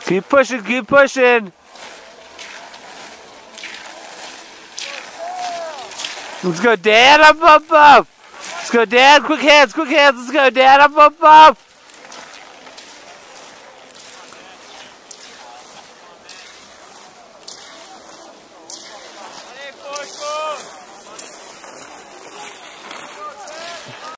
Keep pushing, keep pushing. Let's go, Dad, up, up, up. Let's go, Dad, quick hands, let's go, Dad, up, up, up.